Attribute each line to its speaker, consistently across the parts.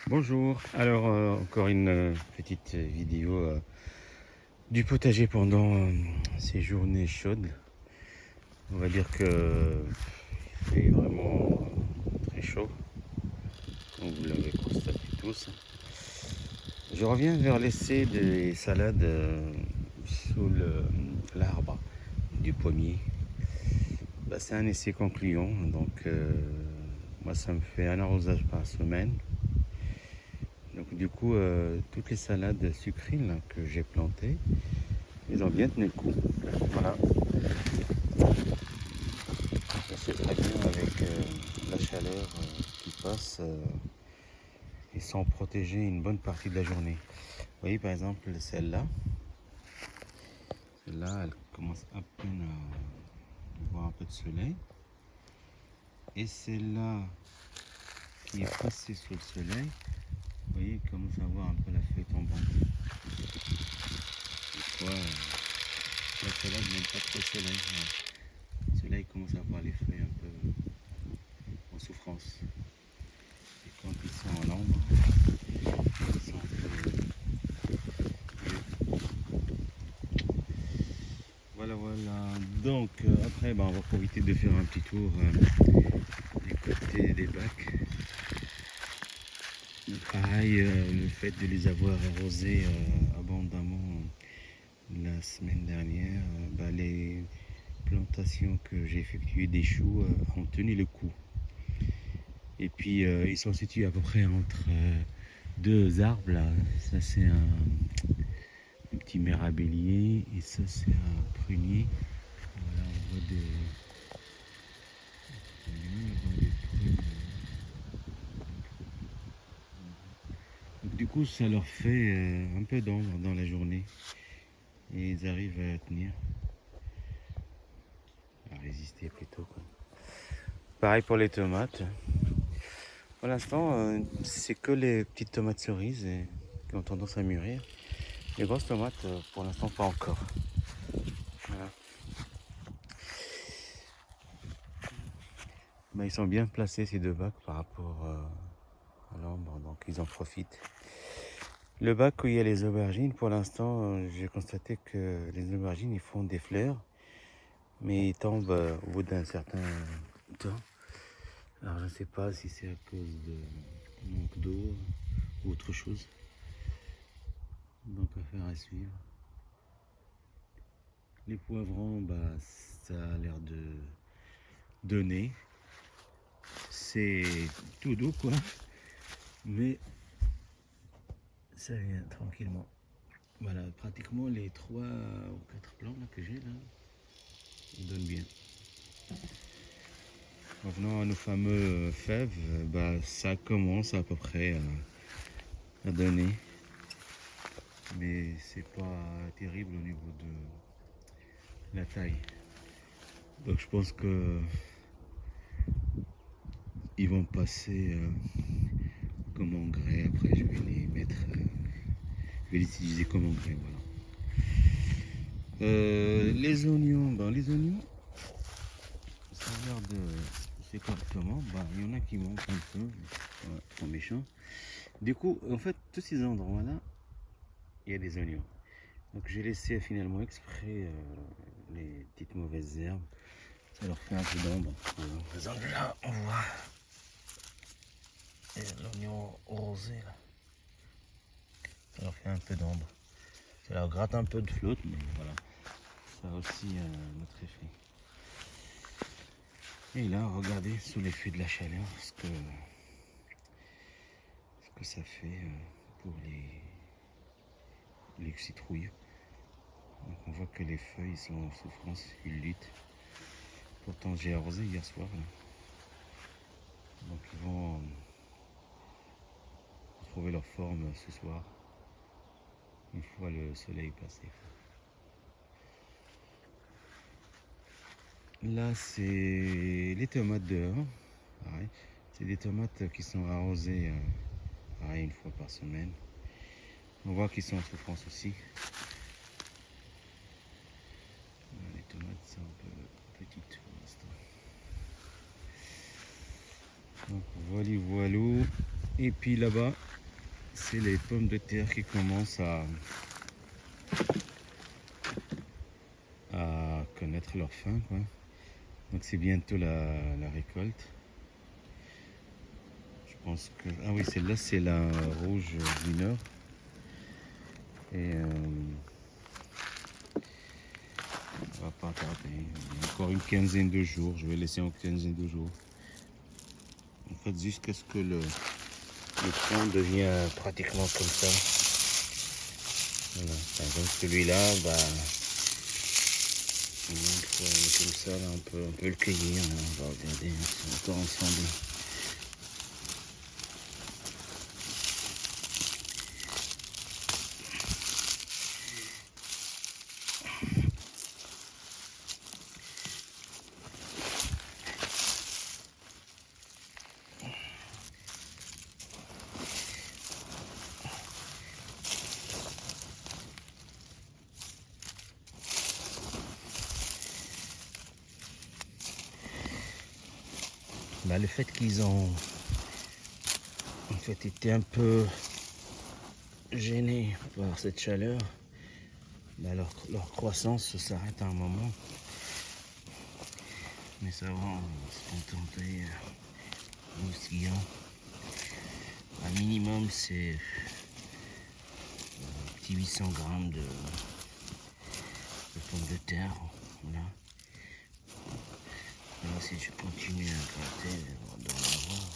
Speaker 1: Bonjour, alors encore une petite vidéo du potager pendant ces journées chaudes. On va dire que il fait vraiment très chaud, comme vous l'avez constaté tous. Je reviens vers l'essai des salades sous l'arbre du pommier. C'est un essai concluant, donc moi ça me fait un arrosage par semaine. Donc du coup, toutes les salades sucrées là, que j'ai plantées, ils ont bien tenu le coup. Voilà. Ça c'est très bien avec la chaleur qui passe et sans protéger une bonne partie de la journée. Vous voyez par exemple celle-là. Celle-là, elle commence à peine à voir un peu de soleil. Et celle-là qui est passée sous le soleil, vous voyez, elle commence à voir un peu la feuille tombante. Des fois, la salade n'aime pas trop le soleil. Le soleil commence à voir les feuilles un peu en souffrance. Et quand ils sont en l'ombre, ils sont un peu mieux. Voilà, voilà. Donc après, on va profiter de faire un petit tour du côté des bacs. Pareil, le fait de les avoir arrosés abondamment la semaine dernière, les plantations que j'ai effectuées des choux ont tenu le coup. Et puis ils sont situés à peu près entre deux arbres là. Ça c'est un petit mérabellier et ça c'est un prunier. Voilà, on voit des prunes. Donc, du coup ça leur fait un peu d'ombre dans la journée et ils arrivent à tenir, à résister plutôt quoi. Pareil pour les tomates. Pour l'instant c'est que les petites tomates cerises qui ont tendance à mûrir. Les grosses tomates pour l'instant pas encore. Voilà. Ils sont bien placés ces deux bacs par rapport à l'ombre, donc ils en profitent. Le bac où il y a les aubergines, pour l'instant, j'ai constaté que les aubergines ils font des fleurs, mais ils tombent au bout d'un certain temps. Alors je ne sais pas si c'est à cause de manque d'eau ou autre chose. Donc affaire à suivre. Les poivrons, ça a l'air de donner. C'est tout doux quoi, mais ça vient tranquillement. Voilà, pratiquement les 3 ou 4 plants là, que j'ai là, ils donnent bien. Revenons à nos fameux fèves, ça commence à peu près à donner, mais c'est pas terrible au niveau de la taille. Donc je pense que ils vont passer comme engrais. Après je vais les mettre, je vais les utiliser comme engrais. Voilà. Les oignons, les oignons, ça a l'air de pousser correctement. Il y en a qui manquent un peu, sont méchants. Du coup, en fait, tous ces endroits-là, il y a des oignons. Donc j'ai laissé finalement exprès les petites mauvaises herbes. Ça leur fait un peu d'ombre. Par exemple là, on voit l'oignon rosé là. Ça leur fait un peu d'ombre. Ça leur gratte un peu de flotte, mais voilà. Ça a aussi notre effet. Et là, regardez sous l'effet de la chaleur ce que ça fait pour les citrouilles. Donc on voit que les feuilles sont en souffrance, ils luttent. Pourtant j'ai arrosé hier soir là. Donc ils vont retrouver leur forme ce soir, une fois le soleil passé. Là c'est les tomates dehors. Pareil. C'est des tomates qui sont arrosées pareil, une fois par semaine. On voit qu'ils sont en souffrance aussi. Les tomates sont un peu petites pour l'instant. Donc voilà, voilà. Et puis là-bas, c'est les pommes de terre qui commencent à connaître leur fin, quoi. Donc c'est bientôt la récolte. Je pense que... Ah oui, celle-là, c'est la rouge du Nord. Et on va pas tarder. Il y a encore une quinzaine de jours. Je vais laisser une quinzaine de jours. En fait, jusqu'à ce que le tronc devient pratiquement comme ça. Voilà. Par exemple, celui-là, bah, une fois comme ça, là, on peut le cueillir. Hein. On va regarder encore ensemble. Bah, le fait qu'ils ont en fait été un peu gênés par cette chaleur, bah, leur croissance s'arrête à un moment. Mais ça va, on va se contenter aussi. Un minimum, c'est un petit 800 grammes de pommes de terre. Voilà. Là, si je continue à gratter, on doit en avoir.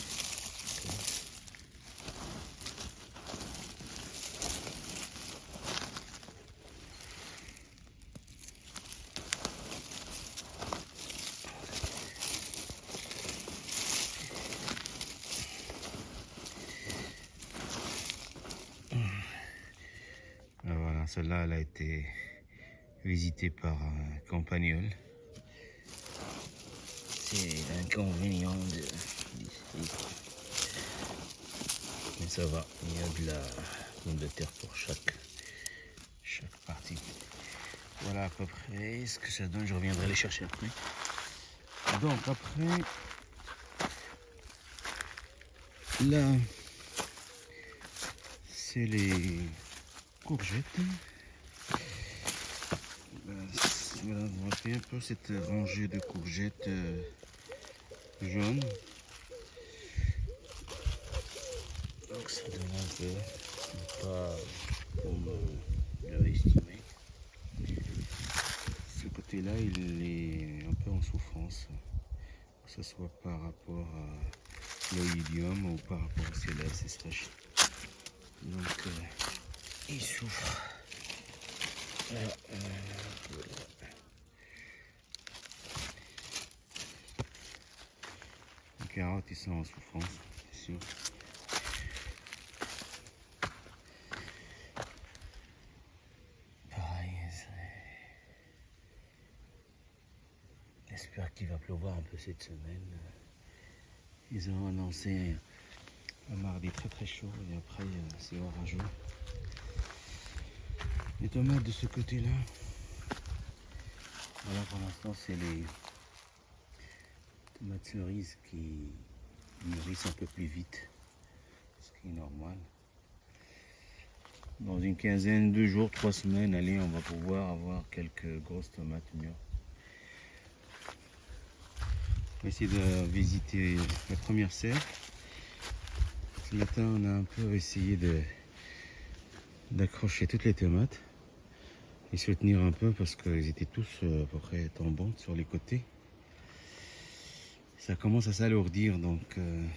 Speaker 1: Voilà, celle-là, elle a été visitée par un campagnol. C'est l'inconvénient d'ici. Mais ça va, il y a de la pomme de terre pour chaque partie. Voilà à peu près ce que ça donne. Je reviendrai les chercher après. Donc après, là, c'est les courgettes. Voilà, vous voyez un peu cette rangée de courgettes jaunes. Donc ça donne un peu, pas comme j'avais estimé. Ce côté-là, il est un peu en souffrance, que ce soit par rapport à l'oïdium ou par rapport au célèbre, c'est sèche. Donc il souffre. Les carottes, ils sont en souffrance, c'est sûr. Pareil, j'espère qu'il va pleuvoir un peu cette semaine. Ils ont annoncé un mardi très chaud et après c'est orageux. Les tomates de ce côté-là, voilà, pour l'instant c'est les tomates cerises qui mûrissent un peu plus vite, ce qui est normal. Dans une quinzaine de jours, 3 semaines, allez, on va pouvoir avoir quelques grosses tomates mûres. On va essayer de visiter la première serre. Ce matin, on a un peu essayé d'accrocher toutes les tomates et se tenir un peu parce qu'ils étaient tous à peu près tombantes sur les côtés. Ça commence à s'alourdir, donc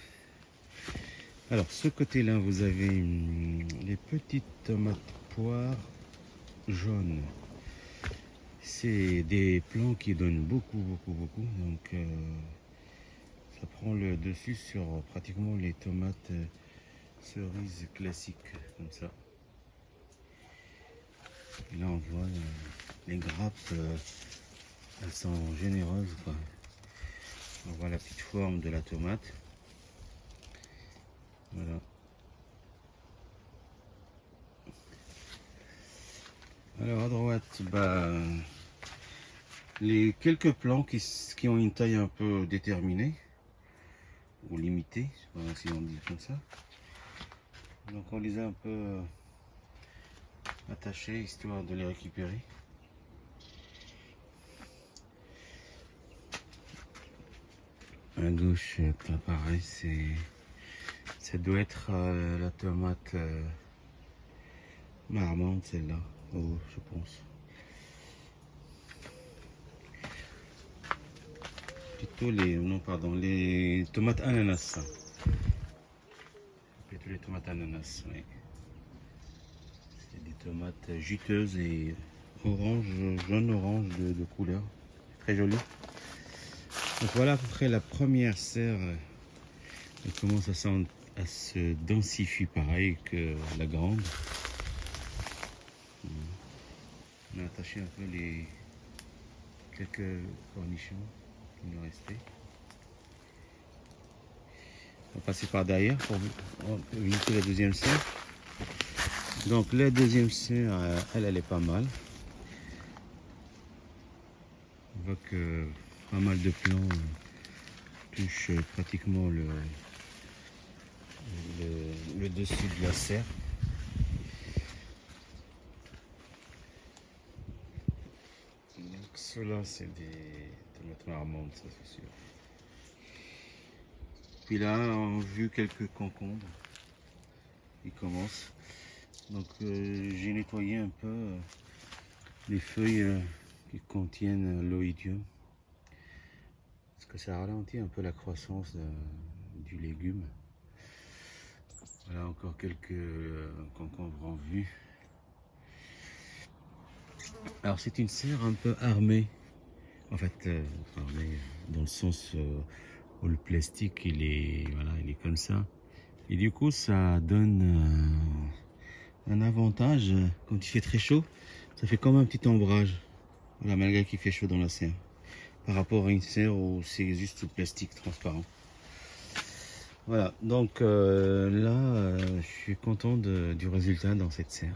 Speaker 1: alors ce côté là vous avez les petites tomates poires jaunes. C'est des plants qui donnent beaucoup, donc ça prend le dessus sur pratiquement les tomates cerises classiques comme ça. Et là on voit les grappes, elles sont généreuses, quoi. On voit la petite forme de la tomate. Voilà. Alors à droite, bah, les quelques plants qui ont une taille un peu déterminée. ou limitées, si on dit comme ça. Donc on les a un peu attachés histoire de les récupérer. À gauche, pas pareil, ça doit être la tomate marmande, celle-là, oh, je pense. Plutôt les tomates ananas. Plutôt les tomates ananas, oui. C'est des tomates juteuses et orange, jaune-orange de couleur. Très joli. Donc voilà à peu près la première serre. Elle commence à se densifier pareil que la grande. On a attaché un peu quelques cornichons qui nous restaient. On va passer par derrière pour visiter la deuxième serre. Donc la deuxième serre, elle est pas mal. On voit que pas mal de plants touchent pratiquement le dessus de la serre. Donc ceux-là c'est des tomates marmondes, ça c'est sûr. Puis là on a vu quelques concombres qui commencent. Donc j'ai nettoyé un peu les feuilles qui contiennent l'oïdium. Parce que ça ralentit un peu la croissance du légume. Voilà encore quelques concombres en vue. Alors c'est une serre un peu armée. En fait, armée dans le sens où le plastique il est comme ça. Et du coup ça donne un avantage quand il fait très chaud. Ça fait comme un petit ombrage. Voilà, malgré qu'il fait chaud dans la serre. Par rapport à une serre où c'est juste du plastique transparent. Voilà, donc là, je suis content du résultat dans cette serre.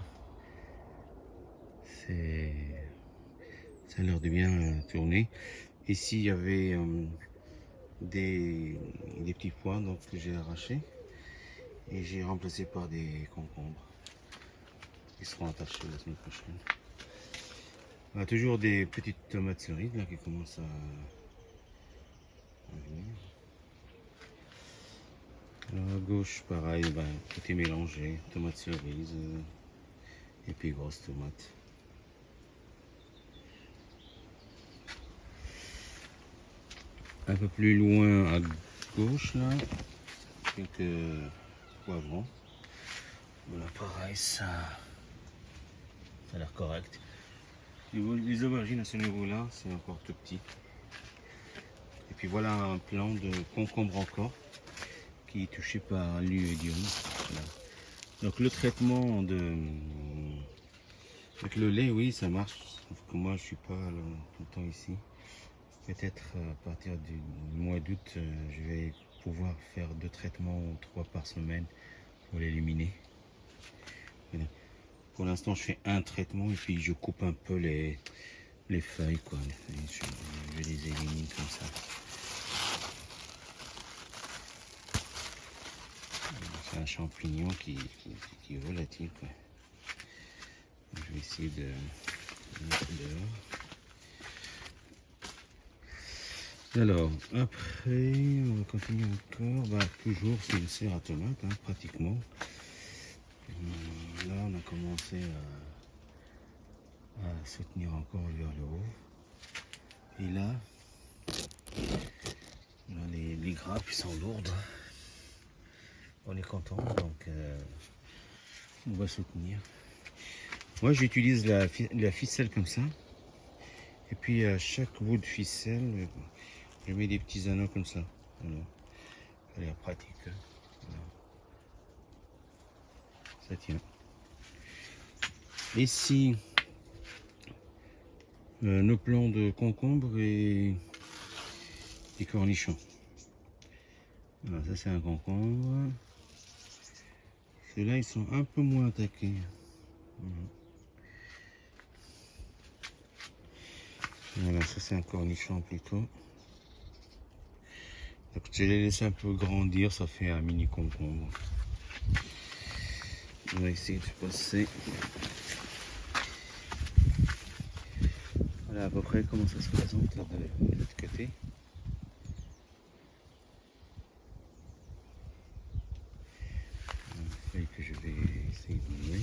Speaker 1: Ça a l'air de bien tourner. Ici, il y avait des petits pois donc, que j'ai arrachés et j'ai remplacé par des concombres qui seront attachés la semaine prochaine. On a toujours des petites tomates cerises là, qui commencent à venir. Alors à gauche, pareil, tout est mélangé, tomates cerises et puis grosses tomates. Un peu plus loin à gauche, là, quelques poivrons. Voilà, pareil, ça a l'air correct. Les aubergines à ce niveau-là, c'est encore tout petit. Et puis voilà un plant de concombre encore, qui est touché par l'oïdium. Voilà. Donc le traitement avec le lait, oui, ça marche. Sauf que moi, je suis pas tout le temps ici. Peut-être à partir du mois d'août, je vais pouvoir faire 2 traitements ou 3 par semaine pour l'éliminer. Voilà. Pour l'instant, je fais un traitement et puis je coupe un peu les feuilles, quoi. Je les élimine comme ça. C'est un champignon qui est volatile, quoi. Je vais essayer de mettre dehors. Alors, après, on va continuer encore. Toujours, c'est une serre à tomates, hein, pratiquement. Là, on a commencé à soutenir encore vers le haut. Et là, les grappes sont lourdes. On est content, donc on va soutenir. Moi, j'utilise la ficelle comme ça. Et puis, à chaque bout de ficelle, je mets des petits anneaux comme ça. Voilà. Ça a l'air pratique. Voilà. Ça tient. Ici, nos plants de concombre et des cornichons. Voilà, ça c'est un concombre. Ceux-là, ils sont un peu moins attaqués. Voilà, ça c'est un cornichon plutôt. Donc je les laisse un peu grandir, ça fait un mini concombre. On va essayer de passer. Voilà à peu près comment ça se présente là de l'autre côté. Une feuille que je vais essayer d'enlever.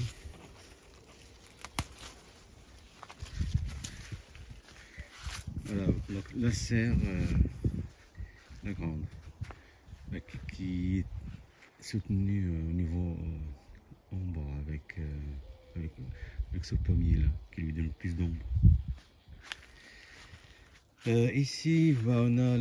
Speaker 1: Voilà, donc la serre, la grande, qui est soutenue au niveau ombre avec ce pommier là, qui lui donne plus d'ombre. Ici, on a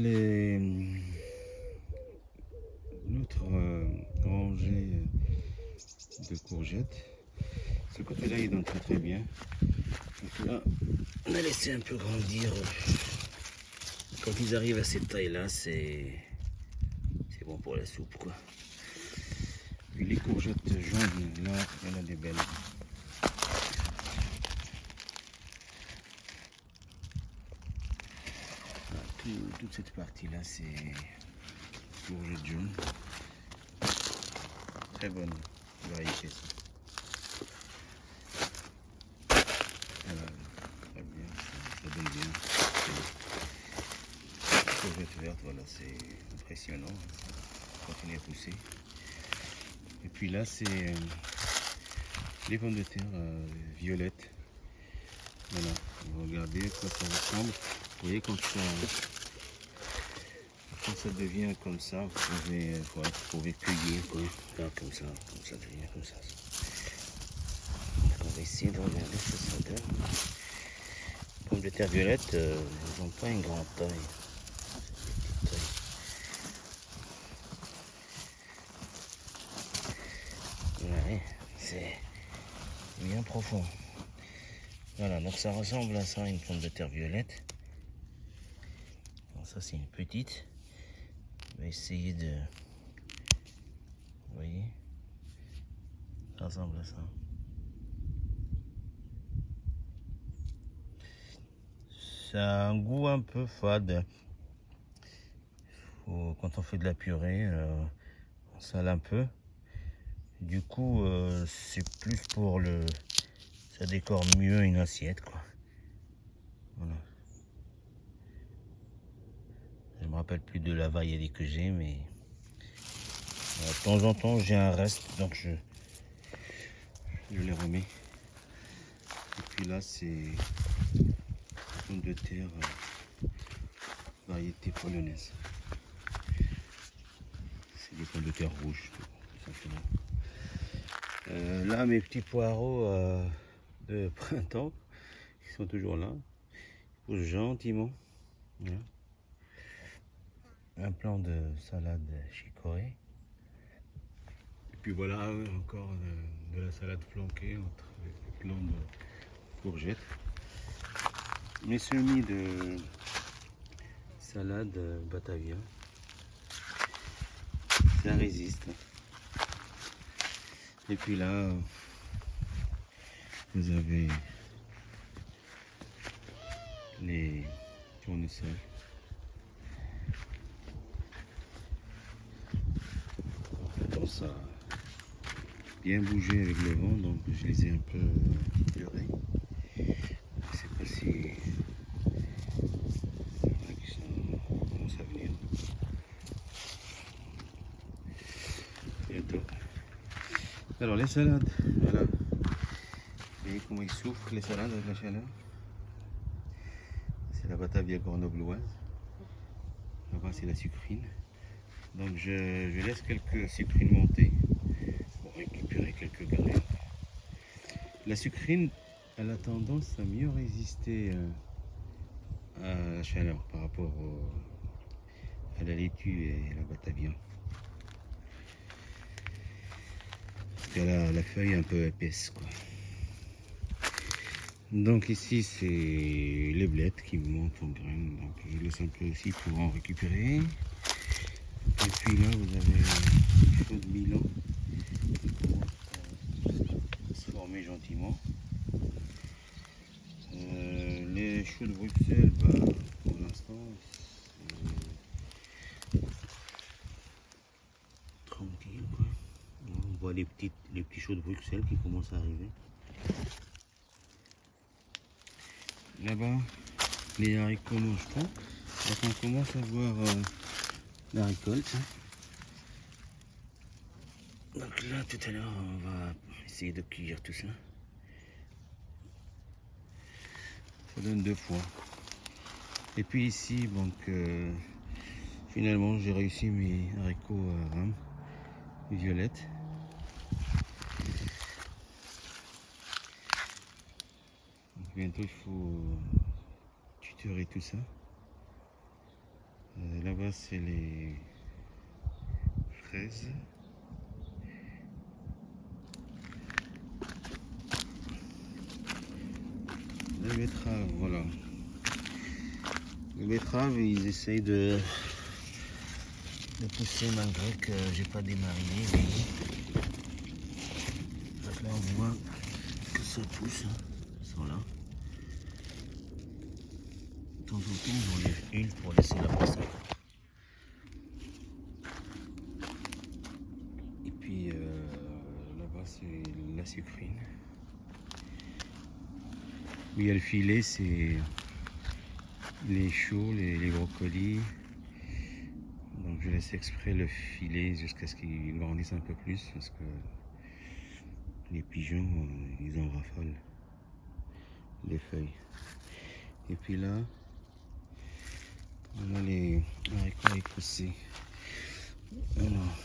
Speaker 1: l'autre rangée de courgettes. Ce côté-là, il donne très très bien. Donc là, on a laissé un peu grandir. Quand ils arrivent à cette taille-là, c'est bon pour la soupe, quoi. Puis les courgettes jaunes, là, il y en a des belles. Toute cette partie-là, c'est courgettes jaunes. Très bonne variété, ça. Voilà, très bien, ça donne bien. Les courgettes vertes, voilà, c'est impressionnant. Ça continue à pousser. Et puis là, c'est les pommes de terre violettes. Voilà, regardez à quoi ça ressemble. Vous voyez, quand ça devient comme ça, vous pouvez cueillir, quoi. Là, comme ça devient comme ça. Donc on va essayer de regarder ce que ça donne. Les pommes de terre violettes, elles n'ont pas une grande taille. Ouais, c'est bien profond. Voilà, donc ça ressemble à ça, une pomme de terre violette. Alors ça, c'est une petite. On va essayer de... Vous voyez? Ça ressemble à ça. Ça a un goût un peu fade. Quand on fait de la purée, on sale un peu. Du coup, c'est plus pour le... Ça décore mieux une assiette, quoi. Voilà. Je me rappelle plus de la variété que j'ai, mais de temps en temps j'ai un reste, donc je les remets. Et puis là, c'est pommes de terre variété polonaise. C'est des pommes de terre rouges, tout simplement. Là, mes petits poireaux de printemps, ils sont toujours là. Ils poussent gentiment. Voilà. Un plan de salade chicorée. Et puis voilà, encore de la salade flanquée entre les plants de courgettes. Mes semis de salade Batavia. Ça résiste. Et puis là, vous avez les tournesols. Ça a bien bougé avec le vent, donc je les ai un peu pleurés. Je ne sais pas si ils commencent à venir bientôt. Alors les salades, voilà. Vous voyez comment ils souffrent les salades avec la chaleur. C'est la Batavia grenobloise. Là-bas c'est la sucrine. Donc je laisse quelques sucrines monter pour récupérer quelques graines. La sucrine, elle a tendance à mieux résister à la chaleur par rapport à la laitue et la Batavia. Parce qu'elle a la feuille un peu épaisse, quoi. Donc ici c'est les blettes qui montent en graines, donc je laisse un peu aussi pour en récupérer. Et puis là vous avez les choux de Milan qui commencent à se former gentiment. Les choux de Bruxelles, bah, pour l'instant voit les petits choux de Bruxelles qui commencent à arriver. Là-bas, les haricots mangent pas. Donc on commence à voir la récolte. Donc là, tout à l'heure, on va essayer de cueillir tout ça. Ça donne 2 fois. Et puis ici, donc, finalement, j'ai réussi mes haricots rames violettes. Donc, bientôt, il faut tutorer tout ça. Là-bas, c'est les fraises. Les betteraves, voilà. Les betteraves, ils essayent de pousser malgré que j'ai pas démarré. Donc là, on voit que ça pousse. Ils sont là. De temps en temps, on enlève une pour laisser la place. Et puis là-bas, c'est la sucrine. Où il y a le filet, c'est les choux, les brocolis. Donc je laisse exprès le filet jusqu'à ce qu'il grandisse un peu plus parce que les pigeons, ils en raffolent les feuilles. Et puis là, on a les haricots écossais. Alors,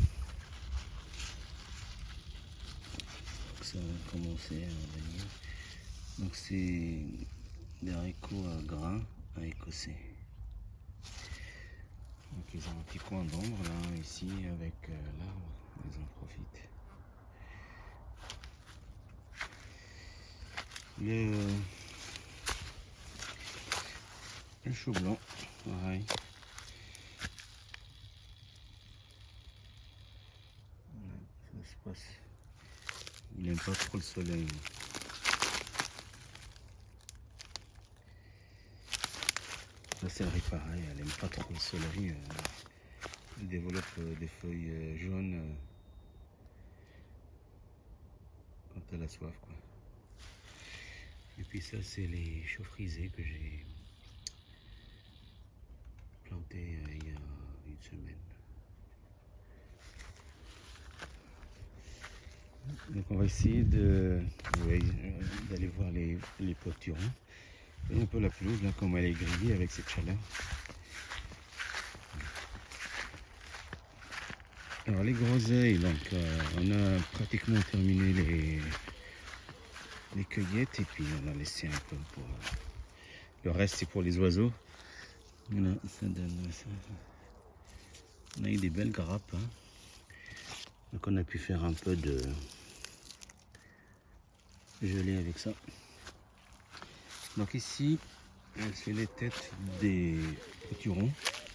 Speaker 1: ça va commencer à venir. Donc c'est des haricots à grains à écossais. Donc ils ont un petit coin d'ombre là, ici, avec l'arbre, ils en profitent. Le chou blanc, pareil. Voilà, ça se passe. Il n'aime pas trop le soleil. La céleri pareil, elle n'aime pas trop le soleil. Elle développe des feuilles jaunes quand elle a soif, quoi. Et puis ça, c'est les choux frisés que j'ai plantés il y a une semaine. Donc on va essayer d'aller voir les potirons. Et un peu la pelouse là, comme elle est grillée avec cette chaleur. Alors les groseilles, donc on a pratiquement terminé les cueillettes et puis on a laissé un peu pour le reste, c'est pour les oiseaux. Voilà, ça donne ça. On a eu des belles grappes, hein. Donc on a pu faire un peu de gelée avec ça. Donc ici, c'est les têtes des potirons.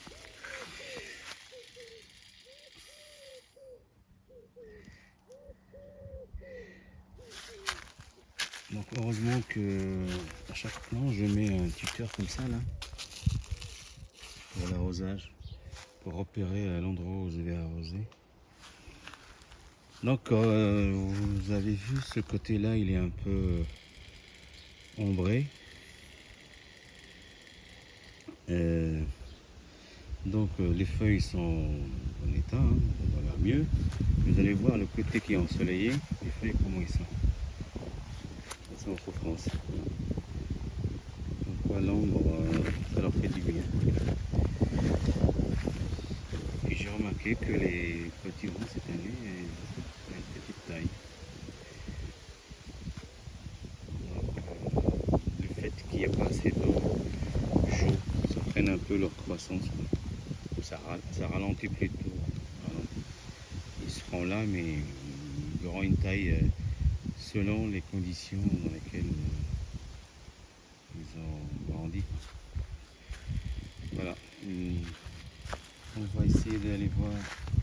Speaker 1: Donc heureusement que à chaque plan je mets un tuteur comme ça là pour l'arrosage, pour repérer l'endroit où je vais arroser. Donc vous avez vu ce côté là, il est un peu ombré. Donc les feuilles sont en état, hein, voilà, mieux. Vous allez voir le côté qui est ensoleillé, les feuilles comment ils sont. Ils sont en souffrance. Donc voilà, l'ombre, ça leur fait du bien. Et j'ai remarqué que les potirons cette année ont une petite taille. Donc, le fait qu'il n'y ait pas assez d'eau chaud, ça freine un peu leur croissance. Ça ralentit plutôt. Voilà. Ils seront là, mais ils auront une taille selon les conditions dans lesquelles ils ont grandi. Voilà. On va essayer d'aller voir.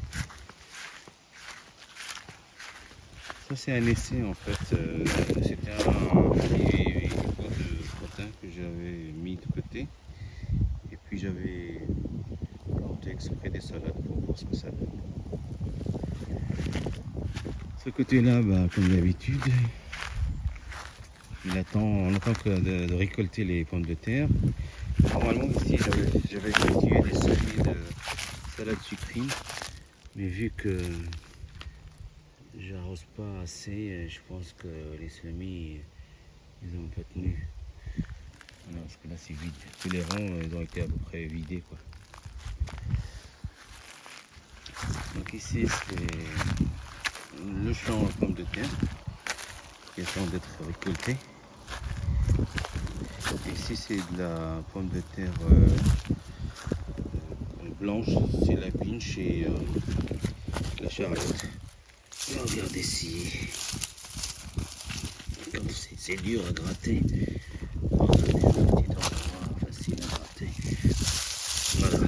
Speaker 1: Ça c'est un essai en fait. C'était un petit pot de crottin que j'avais mis de côté. Et puis j'avais planté exprès des salades pour voir ce que ça donne. Ce côté-là, bah, comme d'habitude, on attend que de récolter les pommes de terre. Normalement ici j'avais cultivé des semis de salade sucrine, mais vu que j'arrose pas assez, je pense que les semis ils ont pas tenu. Non, parce que là c'est vide. Tous les rangs ils ont été à peu près vidés quoi. Donc ici c'est le champ de pommes de terre qui attend d'être récolté. Ici c'est de la pomme de terre blanche, c'est la pinche et la charlotte. Et regardez ici, c'est dur à gratter. Regardez, un petit endroit facile à gratter. Voilà.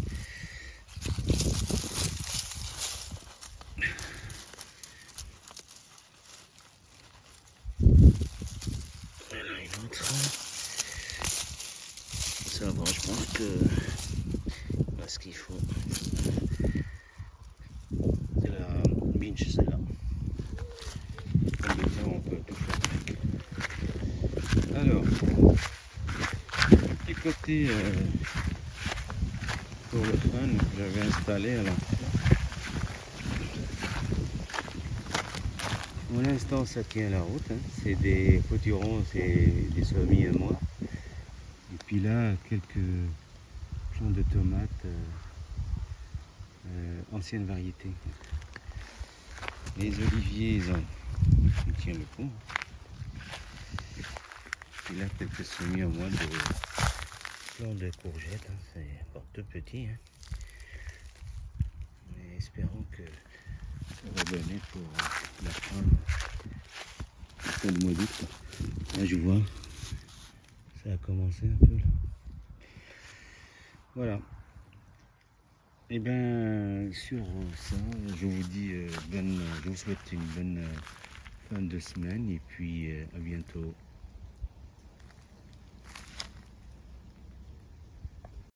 Speaker 1: Voilà une autre. Ça va, je pense que là, ce qu'il faut, c'est la binge, celle-là. Comme le temps, on peut tout faire avec. Alors, petit côté pour le fun que j'avais installé à l'entrée. Pour l'instant, ça tient la route. Hein. C'est des potirons, c'est des semis à moi. Et puis là, quelques plants de tomates, anciennes variétés. Les oliviers, ils tiennent le coup. Et là, quelques semis à moi de plants de courgettes. Hein. C'est encore tout petit. Hein. Mais espérons que ça va donner pour la fin du mois d'août. Là, je vois, ça a commencé un peu là. Voilà. Et bien sur ça, je vous dis je vous souhaite une bonne fin de semaine et puis à bientôt.